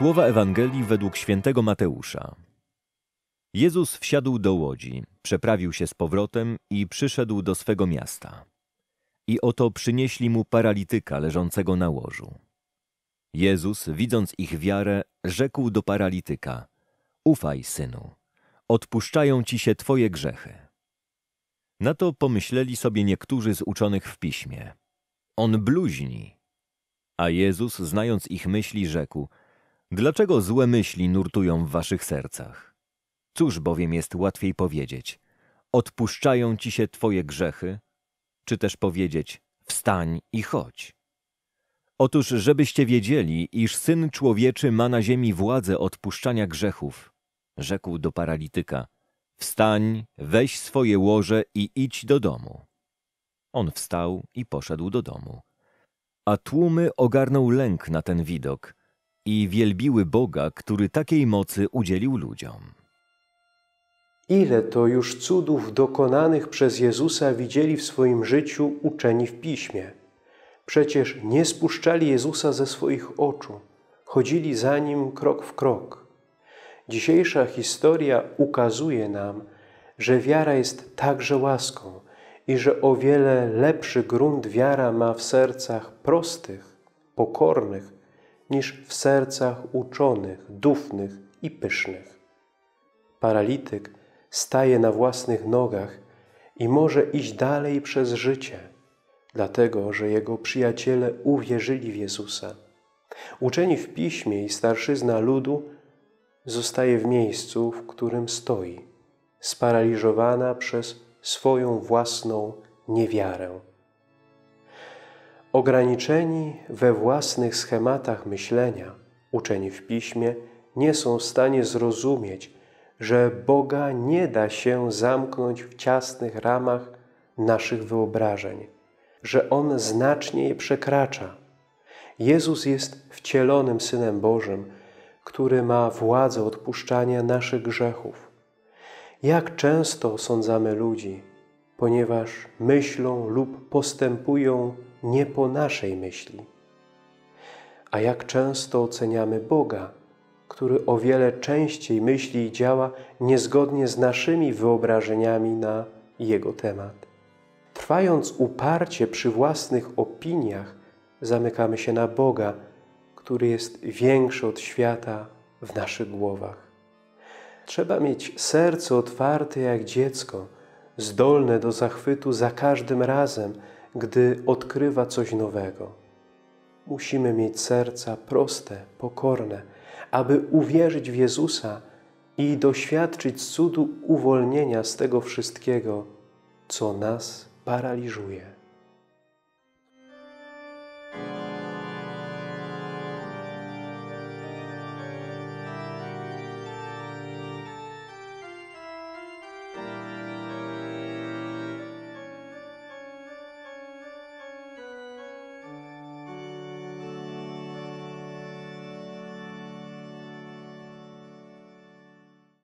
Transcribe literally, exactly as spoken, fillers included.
Słowa Ewangelii według świętego Mateusza. Jezus wsiadł do łodzi, przeprawił się z powrotem i przyszedł do swego miasta. I oto przynieśli mu paralityka leżącego na łożu. Jezus, widząc ich wiarę, rzekł do paralityka: „Ufaj, synu, odpuszczają ci się twoje grzechy”. Na to pomyśleli sobie niektórzy z uczonych w piśmie: „On bluźni”. A Jezus, znając ich myśli, rzekł: „Dlaczego złe myśli nurtują w waszych sercach? Cóż bowiem jest łatwiej powiedzieć: odpuszczają ci się twoje grzechy, czy też powiedzieć: wstań i chodź? Otóż, żebyście wiedzieli, iż Syn Człowieczy ma na ziemi władzę odpuszczania grzechów”, rzekł do paralityka: „Wstań, weź swoje łoże i idź do domu”. On wstał i poszedł do domu. A tłumy ogarnął lęk na ten widok i wielbiły Boga, który takiej mocy udzielił ludziom. Ile to już cudów dokonanych przez Jezusa widzieli w swoim życiu uczeni w Piśmie. Przecież nie spuszczali Jezusa ze swoich oczu, chodzili za Nim krok w krok. Dzisiejsza historia ukazuje nam, że wiara jest także łaską i że o wiele lepszy grunt wiara ma w sercach prostych, pokornych, niż w sercach uczonych, dufnych i pysznych. Paralityk staje na własnych nogach i może iść dalej przez życie, dlatego że jego przyjaciele uwierzyli w Jezusa. Uczeni w Piśmie i starszyzna ludu zostaje w miejscu, w którym stoi, sparaliżowana przez swoją własną niewiarę. Ograniczeni we własnych schematach myślenia, uczeni w Piśmie nie są w stanie zrozumieć, że Boga nie da się zamknąć w ciasnych ramach naszych wyobrażeń, że On znacznie je przekracza. Jezus jest wcielonym Synem Bożym, który ma władzę odpuszczania naszych grzechów. Jak często osądzamy ludzi, ponieważ myślą lub postępują nie po naszej myśli. A jak często oceniamy Boga, który o wiele częściej myśli i działa niezgodnie z naszymi wyobrażeniami na Jego temat. Trwając uparcie przy własnych opiniach, zamykamy się na Boga, który jest większy od świata w naszych głowach. Trzeba mieć serce otwarte jak dziecko, zdolne do zachwytu za każdym razem, gdy odkrywa coś nowego. Musimy mieć serca proste, pokorne, aby uwierzyć w Jezusa i doświadczyć cudu uwolnienia z tego wszystkiego, co nas paraliżuje.